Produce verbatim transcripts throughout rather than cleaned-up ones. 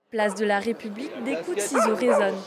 Place de la République, des coups de ciseaux résonnent.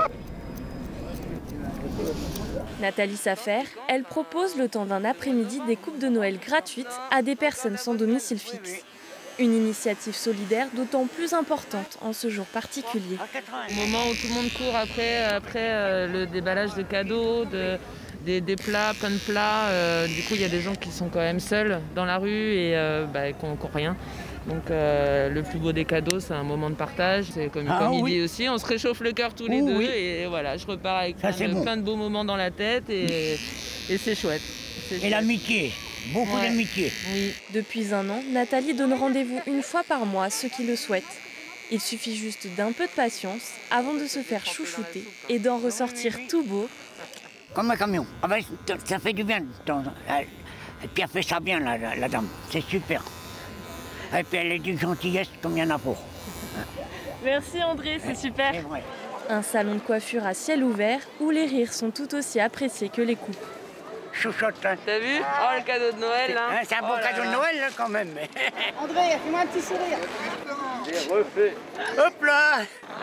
Nathalie Safer, elle propose le temps d'un après-midi des coupes de Noël gratuites à des personnes sans domicile fixe. Une initiative solidaire d'autant plus importante en ce jour particulier. Au moment où tout le monde court après, après euh, le déballage de cadeaux, de, des, des plats, plein de plats, euh, du coup il y a des gens qui sont quand même seuls dans la rue et euh, bah, qui n'ont rien. Donc euh, le plus beau des cadeaux, c'est un moment de partage. C'est comme, ah, comme il oui. dit aussi, on se réchauffe le cœur tous les oh, deux oui. et voilà, je repars avec Ça, plein de, bon. plein de beaux moments dans la tête et, et c'est chouette. Et l'amitié, beaucoup ouais. d'amitié. Oui. Depuis un an, Nathalie donne rendez-vous une fois par mois à ceux qui le souhaitent. Il suffit juste d'un peu de patience avant de se faire chouchouter et d'en ressortir tout beau. Comme un camion. Ah ben, ça fait du bien. Et puis elle fait ça bien, la, la, la dame. C'est super. Et puis elle est d'une gentillesse comme il y en a pour. Merci André, c'est super. Un salon de coiffure à ciel ouvert où les rires sont tout aussi appréciés que les coupes. Chouchotte. Hein. T'as vu? Oh, le cadeau de Noël, là. Hein, c'est un beau oh cadeau là de Noël, là, quand même. André, fais-moi un petit sourire. J'ai refait. Hop là.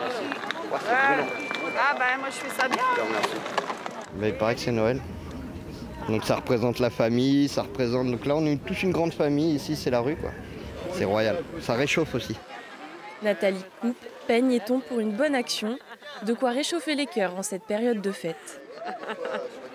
Ah bah moi je fais ça bien. Bah, il paraît que c'est Noël. Donc ça représente la famille, ça représente... Donc là, on est tous une grande famille. Ici, c'est la rue, quoi. C'est royal. Ça réchauffe aussi. Nathalie coupe, peigne et tombe pour une bonne action. De quoi réchauffer les cœurs en cette période de fête.